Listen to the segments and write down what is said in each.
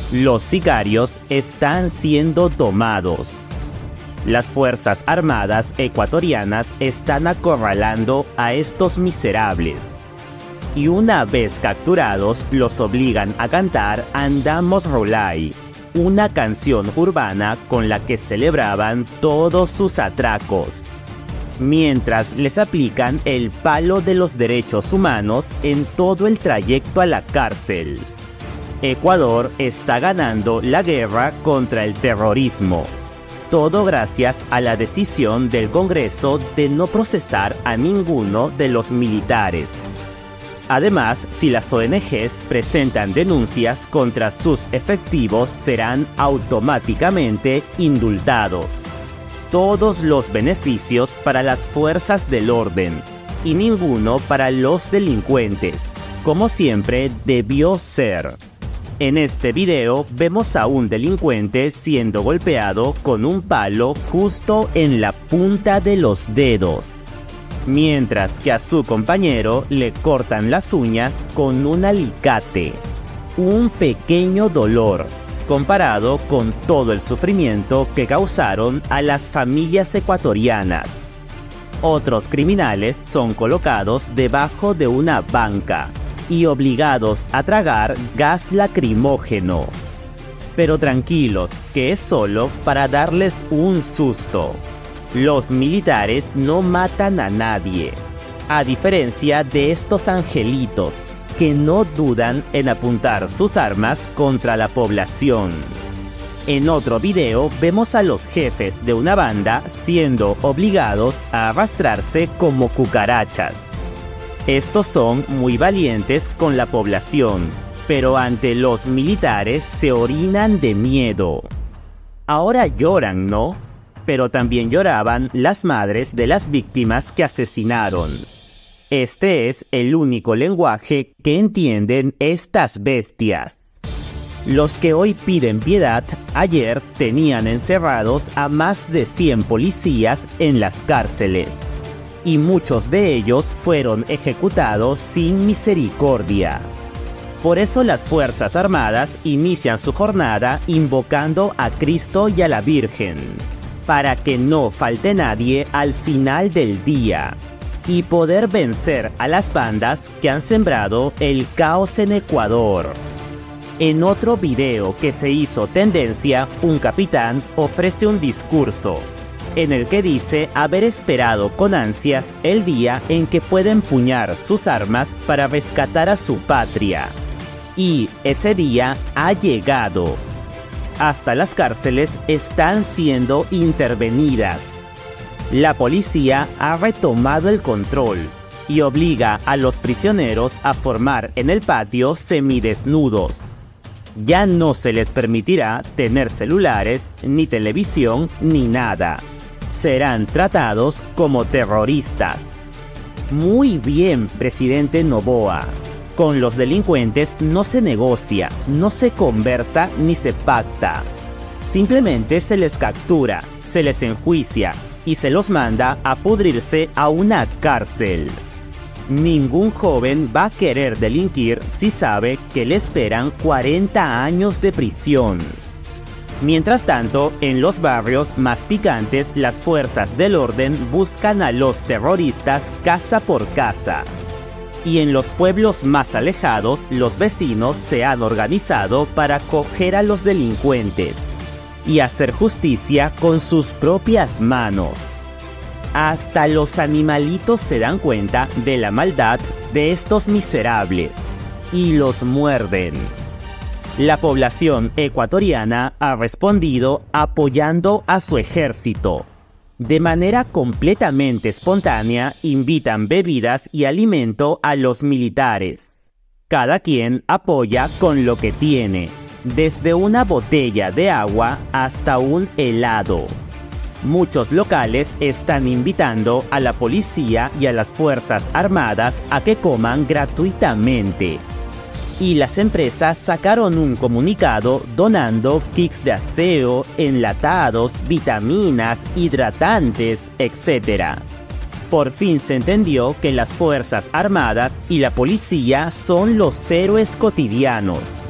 Los sicarios están siendo tomados. Las Fuerzas Armadas ecuatorianas están acorralando a estos miserables. Y una vez capturados, los obligan a cantar Andamos Rolay, una canción urbana con la que celebraban todos sus atracos, mientras les aplican el palo de los derechos humanos en todo el trayecto a la cárcel. Ecuador está ganando la guerra contra el terrorismo. Todo gracias a la decisión del Congreso de no procesar a ninguno de los militares. Además, si las ONGs presentan denuncias contra sus efectivos, serán automáticamente indultados. Todos los beneficios para las fuerzas del orden y ninguno para los delincuentes, como siempre debió ser. En este video vemos a un delincuente siendo golpeado con un palo justo en la punta de los dedos, mientras que a su compañero le cortan las uñas con un alicate. Un pequeño dolor, comparado con todo el sufrimiento que causaron a las familias ecuatorianas. Otros criminales son colocados debajo de una banca y obligados a tragar gas lacrimógeno. Pero tranquilos, que es solo para darles un susto. Los militares no matan a nadie, a diferencia de estos angelitos, que no dudan en apuntar sus armas contra la población. En otro video vemos a los jefes de una banda siendo obligados a arrastrarse como cucarachas. Estos son muy valientes con la población, pero ante los militares se orinan de miedo. Ahora lloran, ¿no? Pero también lloraban las madres de las víctimas que asesinaron. Este es el único lenguaje que entienden estas bestias. Los que hoy piden piedad, ayer tenían encerrados a más de 100 policías en las cárceles. Y muchos de ellos fueron ejecutados sin misericordia. Por eso las Fuerzas Armadas inician su jornada invocando a Cristo y a la Virgen, para que no falte nadie al final del día, y poder vencer a las bandas que han sembrado el caos en Ecuador. En otro video que se hizo tendencia, un capitán ofrece un discurso, en el que dice haber esperado con ansias el día en que pueda empuñar sus armas para rescatar a su patria. Y ese día ha llegado. Hasta las cárceles están siendo intervenidas. La policía ha retomado el control y obliga a los prisioneros a formar en el patio semidesnudos. Ya no se les permitirá tener celulares, ni televisión, ni nada. Serán tratados como terroristas. Muy bien, presidente Noboa. Con los delincuentes no se negocia, no se conversa ni se pacta. Simplemente se les captura, se les enjuicia y se los manda a pudrirse a una cárcel. Ningún joven va a querer delinquir si sabe que le esperan 40 años de prisión. Mientras tanto, en los barrios más picantes, las fuerzas del orden buscan a los terroristas casa por casa. Y en los pueblos más alejados, los vecinos se han organizado para coger a los delincuentes y hacer justicia con sus propias manos. Hasta los animalitos se dan cuenta de la maldad de estos miserables y los muerden. La población ecuatoriana ha respondido apoyando a su ejército. De manera completamente espontánea, invitan bebidas y alimento a los militares. Cada quien apoya con lo que tiene, desde una botella de agua hasta un helado. Muchos locales están invitando a la policía y a las Fuerzas Armadas a que coman gratuitamente. Y las empresas sacaron un comunicado donando kits de aseo, enlatados, vitaminas, hidratantes, etc. Por fin se entendió que las Fuerzas Armadas y la policía son los héroes cotidianos.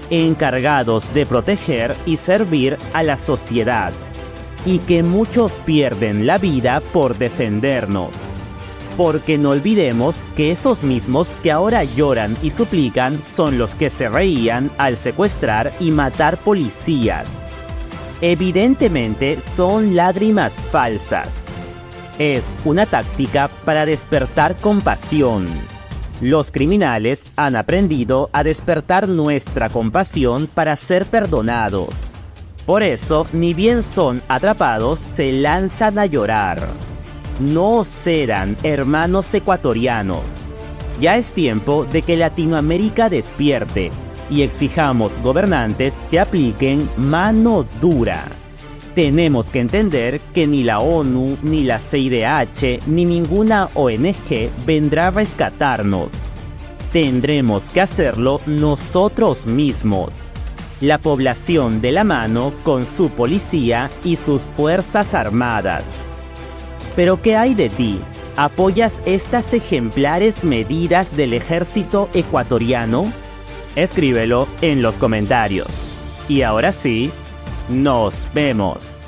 encargados de proteger y servir a la sociedad, y que muchos pierden la vida por defendernos. Porque no olvidemos que esos mismos que ahora lloran y suplican son los que se reían al secuestrar y matar policías. Evidentemente son lágrimas falsas. Es una táctica para despertar compasión. Los criminales han aprendido a despertar nuestra compasión para ser perdonados. Por eso, ni bien son atrapados, se lanzan a llorar. No serán hermanos ecuatorianos. Ya es tiempo de que Latinoamérica despierte y exijamos gobernantes que apliquen mano dura. Tenemos que entender que ni la ONU, ni la CIDH, ni ninguna ONG vendrá a rescatarnos. Tendremos que hacerlo nosotros mismos. La población de la mano con su policía y sus fuerzas armadas. ¿Pero qué hay de ti? ¿Apoyas estas ejemplares medidas del ejército ecuatoriano? Escríbelo en los comentarios. Y ahora sí, nos vemos.